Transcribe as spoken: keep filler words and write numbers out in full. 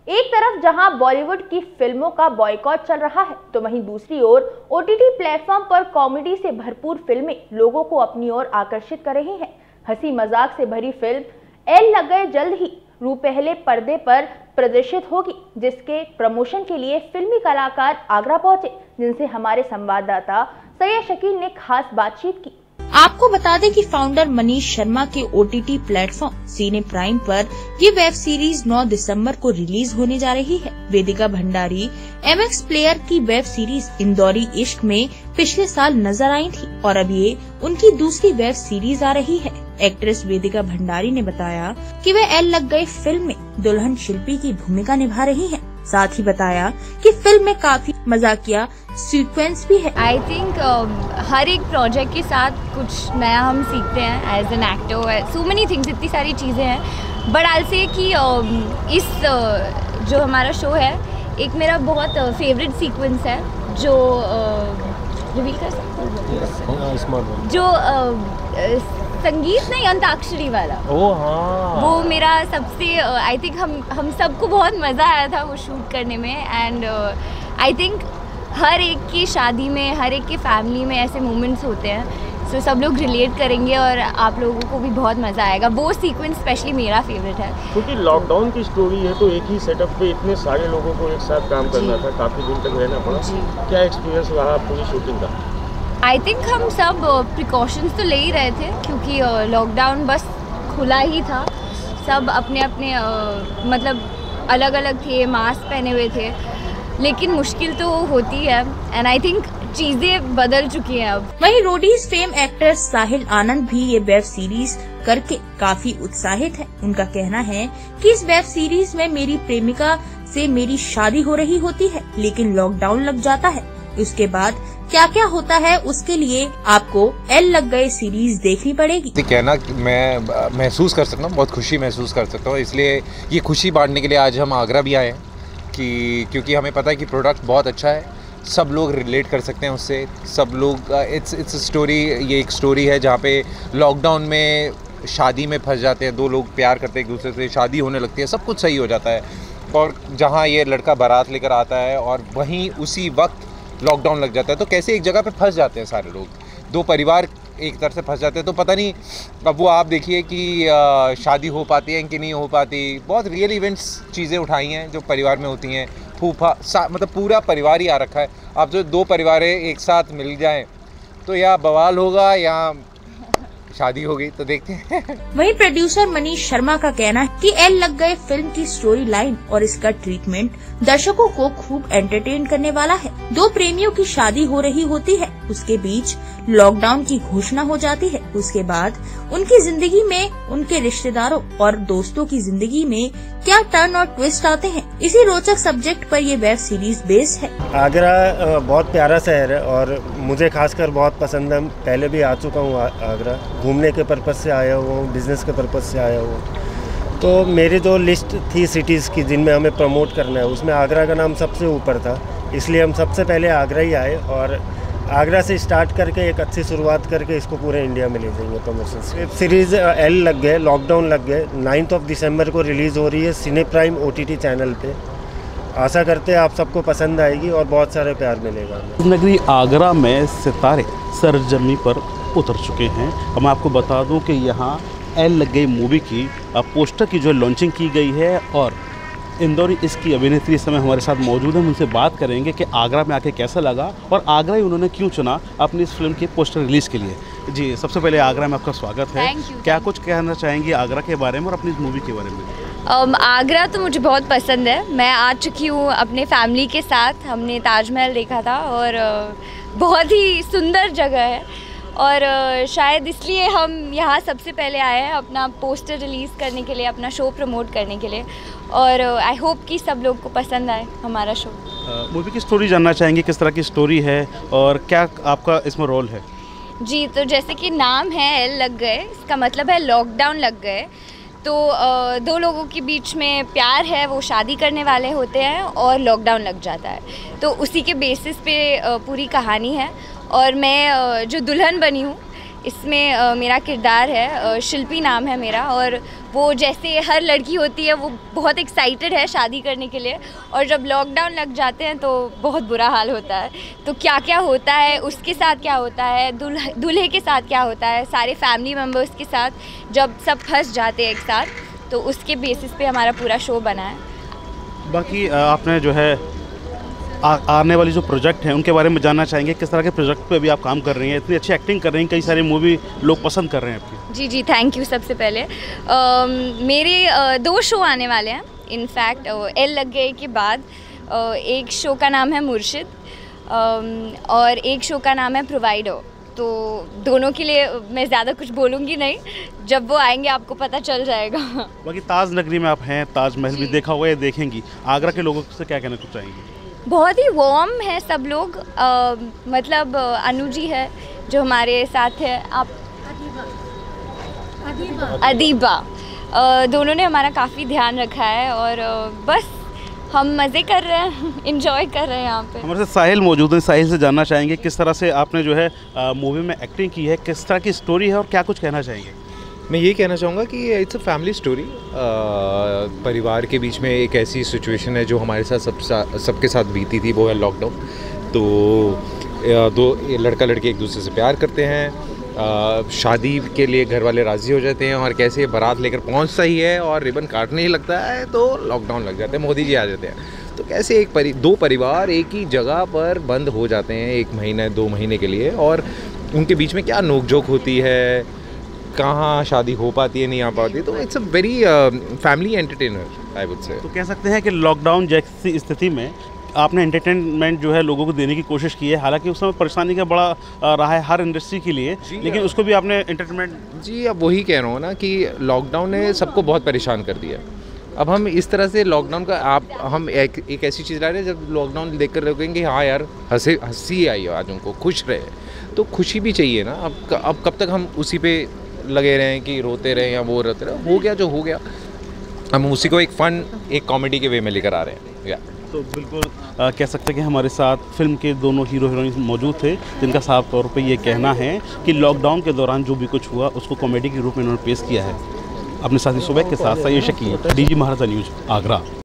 एक तरफ जहां बॉलीवुड की फिल्मों का बॉयकॉट चल रहा है, तो वहीं दूसरी ओर ओटीटी प्लेटफॉर्म पर कॉमेडी से भरपूर फिल्में लोगों को अपनी ओर आकर्षित कर रही हैं। हंसी मजाक से भरी फिल्म एल लग गए जल्द ही रूपहले पर्दे पर प्रदर्शित होगी, जिसके प्रमोशन के लिए फिल्मी कलाकार आगरा पहुंचे, जिनसे हमारे संवाददाता सैयद शकील ने खास बातचीत की। आपको बता दें कि फाउंडर मनीष शर्मा के ओटीटी प्लेटफॉर्म सिने प्राइम पर ये वेब सीरीज नौ दिसंबर को रिलीज होने जा रही है। वेदिका भंडारी एमएक्स प्लेयर की वेब सीरीज इंदौरी इश्क में पिछले साल नजर आई थी और अब ये उनकी दूसरी वेब सीरीज आ रही है। एक्ट्रेस वेदिका भंडारी ने बताया कि वे एल लग गए फिल्म में दुल्हन शिल्पी की भूमिका निभा रही हैं। साथ ही बताया कि फिल्म में काफी मजाकिया सीक्वेंस भी है। आई थिंक uh, हर एक प्रोजेक्ट के साथ कुछ नया हम सीखते हैं as an actor. So many things, इतनी सारी चीज़ें हैं। बट आई से कि uh, इस uh, जो हमारा शो है, एक मेरा बहुत फेवरेट uh, सीक्वेंस है जो रिवील uh, कर सकते जो uh, संगीत नहीं, अंताक्षरी वाला। ओ हाँ, वो मेरा सबसे आई uh, थिंक हम हम सबको बहुत मज़ा आया था वो शूट करने में। एंड आई थिंक हर एक की शादी में, हर एक की फैमिली में ऐसे मोमेंट्स होते हैं, सो so, सब लोग रिलेट करेंगे और आप लोगों को भी बहुत मज़ा आएगा। वो सीक्वेंस स्पेशली मेरा फेवरेट है, क्योंकि लॉकडाउन की स्टोरी है तो एक ही सेटअप पे इतने सारे लोगों को एक साथ काम करना था, काफ़ी दिन तक रहना पड़ा। क्या एक्सपीरियंस रहा पूरी शूटिंग का? आई थिंक हम सब प्रिकॉशंस तो ले ही रहे थे, क्योंकि लॉकडाउन बस खुला ही था। सब अपने अपने uh, मतलब अलग अलग थे, मास्क पहने हुए थे, लेकिन मुश्किल तो होती है। एंड आई थिंक चीजें बदल चुकी हैं अब। वहीं Roadies fame actor Sahil Anand भी ये वेब सीरीज करके काफी उत्साहित है। उनका कहना है कि इस वेब सीरीज में मेरी प्रेमिका से मेरी शादी हो रही होती है, लेकिन लॉकडाउन लग जाता है। उसके बाद क्या क्या होता है उसके लिए आपको एल लग गए सीरीज देखनी पड़ेगी। कहना मैं महसूस कर सकता हूँ, बहुत खुशी महसूस कर सकता हूँ, इसलिए ये खुशी बांटने के लिए आज हम आगरा भी आए हैं कि क्योंकि हमें पता है कि प्रोडक्ट बहुत अच्छा है, सब लोग रिलेट कर सकते हैं उससे। सब लोग इट्स इट्स स्टोरी, ये एक स्टोरी है जहाँ पे लॉकडाउन में शादी में फंस जाते हैं, दो लोग प्यार करते हैं एक दूसरे से, शादी होने लगती है, सब कुछ सही हो जाता है, और जहाँ ये लड़का बारात लेकर आता है और वहीं उसी वक्त लॉकडाउन लग जाता है, तो कैसे एक जगह पे फंस जाते हैं सारे लोग, दो परिवार एक तरह से फंस जाते हैं। तो पता नहीं अब वो आप देखिए कि आ, शादी हो पाती है कि नहीं हो पाती। बहुत रियल इवेंट्स चीज़ें उठाई हैं जो परिवार में होती हैं। फूफा मतलब पूरा परिवार ही आ रखा है। अब जो दो परिवार एक साथ मिल जाएं तो या बवाल होगा या शादी होगी, तो देखते हैं। वहीं प्रोड्यूसर मनीष शर्मा का कहना है कि एल लग गए फिल्म की स्टोरी लाइन और इसका ट्रीटमेंट दर्शकों को खूब एंटरटेन करने वाला है। दो प्रेमियों की शादी हो रही होती है, उसके बीच लॉकडाउन की घोषणा हो जाती है। उसके बाद उनकी जिंदगी में, उनके रिश्तेदारों और दोस्तों की जिंदगी में क्या टर्न और ट्विस्ट आते हैं, इसी रोचक सब्जेक्ट पर ये वेब सीरीज बेस्ड है। आगरा बहुत प्यारा शहर है और मुझे खासकर बहुत पसंद है। पहले भी आ चुका हूँ आगरा, घूमने के पर्पज़ से आया हुआ हूँ, बिजनेस के पर्पज़ से आया हूँ। तो मेरी जो लिस्ट थी सिटीज़ की जिनमें हमें प्रमोट करना है, उसमें आगरा का नाम सबसे ऊपर था, इसलिए हम सबसे पहले आगरा ही आए और आगरा से स्टार्ट करके एक अच्छी शुरुआत करके इसको पूरे इंडिया में ले जाएंगे प्रमोशन। वेब सीरीज़ एल लग गए, लॉकडाउन लग गए, नाइन्थ ऑफ दिसंबर को रिलीज़ हो रही है सिने प्राइम ओटीटी चैनल पे। आशा करते हैं आप सबको पसंद आएगी और बहुत सारे प्यार मिलेगा। नगरी आगरा में सितारे सरजमी पर उतर चुके हैं। मैं आपको बता दूं कि यहाँ एल लग गई मूवी की पोस्टर की जो लॉन्चिंग की गई है और इंदौरी इसकी अभिनेत्री इस समय हमारे साथ मौजूद है। हम उनसे बात करेंगे कि आगरा में आके कैसा लगा और आगरा ही उन्होंने क्यों चुना अपनी इस फिल्म की पोस्टर रिलीज़ के लिए। जी, सबसे पहले आगरा में आपका स्वागत है। क्या कुछ कहना चाहेंगी आगरा के बारे में और अपनी इस मूवी के बारे में? um, आगरा तो मुझे बहुत पसंद है। मैं आ चुकी हूँ अपने फैमिली के साथ। हमने ताजमहल देखा था और बहुत ही सुंदर जगह है और शायद इसलिए हम यहाँ सबसे पहले आए हैं अपना पोस्टर रिलीज़ करने के लिए, अपना शो प्रमोट करने के लिए। और आई होप कि सब लोग को पसंद आए हमारा शो। मूवी की स्टोरी जानना चाहेंगे, किस तरह की स्टोरी है और क्या आपका इसमें रोल है? जी, तो जैसे कि नाम है एल लग गए, इसका मतलब है लॉकडाउन लग गए। तो दो लोगों के बीच में प्यार है, वो शादी करने वाले होते हैं और लॉकडाउन लग जाता है, तो उसी के बेसिस पे पूरी कहानी है। और मैं जो दुल्हन बनी हूँ इसमें uh, मेरा किरदार है, uh, शिल्पी नाम है मेरा, और वो जैसे हर लड़की होती है वो बहुत एक्साइटेड है शादी करने के लिए, और जब लॉकडाउन लग जाते हैं तो बहुत बुरा हाल होता है। तो क्या क्या होता है, उसके साथ क्या होता है, दूल्हा दूल्हे के साथ क्या होता है, सारे फैमिली मेम्बर्स के साथ जब सब फंस जाते हैं एक साथ, तो उसके बेसिस पे हमारा पूरा शो बना है। बाकी आपने जो है आ, आने वाली जो प्रोजेक्ट हैं उनके बारे में जानना चाहेंगे, किस तरह के प्रोजेक्ट पे अभी आप काम कर रही हैं? इतनी अच्छी एक्टिंग कर रही हैं, कई सारी मूवी लोग पसंद कर रहे हैं आपकी। जी जी थैंक यू। सबसे पहले आ, मेरे आ, दो शो आने वाले हैं इनफैक्ट एल लग गए के बाद। आ, एक शो का नाम है मुर्शिद और एक शो का नाम है प्रोवाइडर। तो दोनों के लिए मैं ज़्यादा कुछ बोलूँगी नहीं, जब वो आएंगे आपको पता चल जाएगा। बाकी ताज नगरी में आप हैं, ताजमहल भी देखा हुआ है, देखेंगी, आगरा के लोगों से क्या कहना चाहेंगी? बहुत ही वार्म है सब लोग, आ, मतलब अनु जी है जो हमारे साथ है, आप अदीबा अदीबा आ, दोनों ने हमारा काफ़ी ध्यान रखा है, और आ, बस हम मज़े कर रहे हैं, इंजॉय कर रहे हैं यहाँ पे। हमारे साथ साहिल मौजूद है, साहिल से जानना चाहेंगे किस तरह से आपने जो है मूवी में एक्टिंग की है, किस तरह की स्टोरी है और क्या कुछ कहना चाहेंगे? मैं ये कहना चाहूँगा कि इट्स अ फैमिली स्टोरी। परिवार के बीच में एक ऐसी सिचुएशन है जो हमारे साथ सब सबके साथ बीती थी, वो है लॉकडाउन। तो दो लड़का लड़की एक दूसरे से प्यार करते हैं, आ, शादी के लिए घर वाले राज़ी हो जाते हैं, और कैसे बारात लेकर पहुंचता ही है और रिबन काटने ही लगता है तो लॉकडाउन लग जाते हैं, मोदी जी आ जाते हैं। तो कैसे एक परि दो परिवार एक ही जगह पर बंद हो जाते हैं एक महीने दो महीने के लिए, और उनके बीच में क्या नोकझोंक होती है, कहाँ शादी हो पाती है नहीं आ पाती। तो it's a very family entertainer I would say. तो कह सकते हैं कि लॉकडाउन जैसी स्थिति में आपने एंटरटेनमेंट जो है लोगों को देने की कोशिश की है, हालांकि उस समय परेशानी का बड़ा रहा है हर इंडस्ट्री के लिए, लेकिन उसको भी आपने एंटरटेनमेंट। जी अब वही कह रहा हूँ ना कि लॉकडाउन ने सबको बहुत परेशान कर दिया। अब हम इस तरह से लॉकडाउन का आप हम एक, एक ऐसी चीज़ ला रहे हैं, जब लॉकडाउन देख कर रोकेंगे हाँ यार हंसी हंसी आई आज, उनको खुश रहे, तो खुशी भी चाहिए ना। अब अब कब तक हम उसी पे लगे रहें कि रोते रहें या वो रोते रहे, हो गया जो हो गया, हम उसी को एक फन एक कॉमेडी के वे में लेकर आ रहे हैं। या तो बिल्कुल आ, कह सकते हैं कि हमारे साथ फिल्म के दोनों हीरो हीरोइन मौजूद थे, जिनका साफ तौर पे ये कहना है कि लॉकडाउन के दौरान जो भी कुछ हुआ उसको कॉमेडी के रूप में उन्होंने पेश किया है। अपने साथी सुबह के साथ सही शकील, डीजी महाराजा न्यूज़, आगरा।